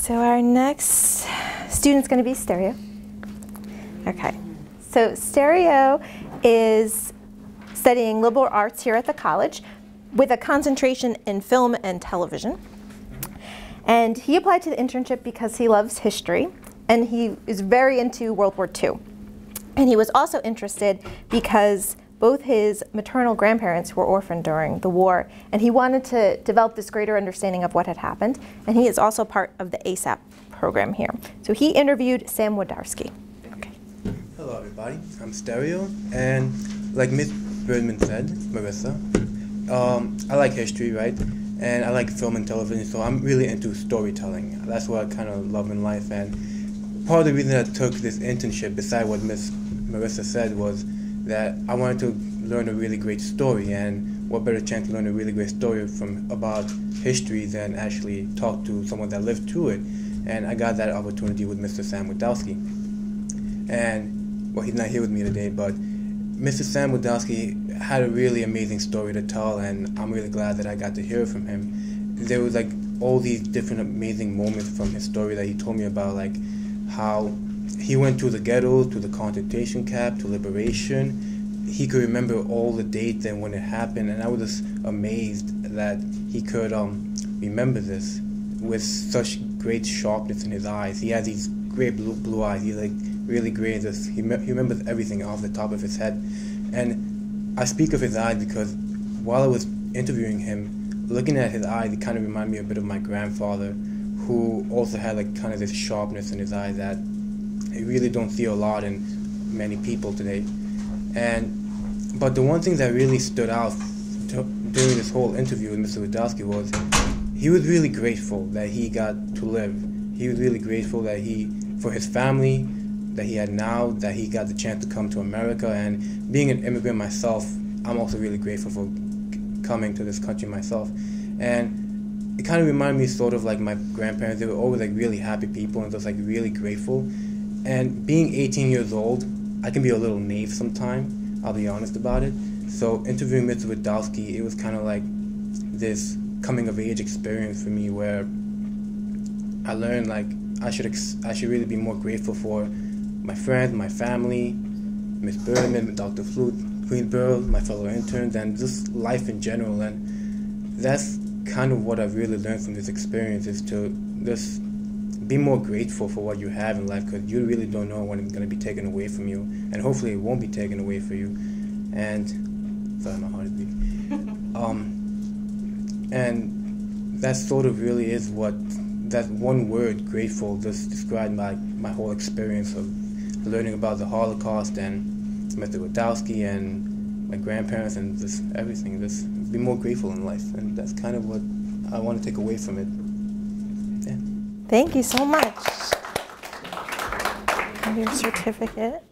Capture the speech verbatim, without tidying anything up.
So our next student's going to be Stereo. Okay, so Stereo is studying liberal arts here at the college with a concentration in film and television. And he applied to the internship because he loves history and he is very into World War Two. And he was also interested because both his maternal grandparents were orphaned during the war, and he wanted to develop this greater understanding of what had happened. And he is also part of the ASAP program here. So he interviewed Sam Wodowski. Okay. Hello everybody, I'm Stereo, and like Miz Birdman said, Marissa, um, I like history, right? And I like film and television, so I'm really into storytelling. That's what I kind of love in life. And part of the reason I took this internship, besides what Miz Marissa said, was that I wanted to learn a really great story, and what better chance to learn a really great story from about history than actually talk to someone that lived through it. And I got that opportunity with Mister Sam Wodowski. And, well, he's not here with me today, but Mister Sam Wodowski had a really amazing story to tell, and I'm really glad that I got to hear from him. There was like all these different amazing moments from his story that he told me about, like how he went to the ghetto, to the concentration camp, to liberation. He could remember all the dates and when it happened, and I was just amazed that he could um, remember this with such great sharpness in his eyes. He has these great blue, blue eyes. He's like really great. Just, he, he remembers everything off the top of his head. And I speak of his eyes because while I was interviewing him, looking at his eyes, it kind of reminded me a bit of my grandfather, who also had like kind of this sharpness in his eyes that I really don't see a lot in many people today. And but the one thing that really stood out to, during this whole interview with Mister Wodowski was he was really grateful that he got to live. He was really grateful that he, for his family that he had now, that he got the chance to come to America. And being an immigrant myself, I'm also really grateful for coming to this country myself. And it kind of reminded me sort of like my grandparents. They were always like really happy people and just like really grateful. And being eighteen years old, I can be a little naive sometimes, I'll be honest about it. So interviewing Mister Wodowski, it was kind of like this coming of age experience for me where I learned like I should ex I should really be more grateful for my friends, my family, Miz Birdman, Doctor Flute, Queensborough, my fellow interns, and just life in general. And that's kind of what I've really learned from this experience, is to just be more grateful for what you have in life, because you really don't know when it's going to be taken away from you, and hopefully it won't be taken away from you. And sorry, my heart is beating. um, and that sort of really is what that one word, grateful, just described my my whole experience of learning about the Holocaust and Mister Wodowski and my grandparents and just everything. Just be more grateful in life, and that's kind of what I want to take away from it. Yeah. Thank you so much. Your certificate.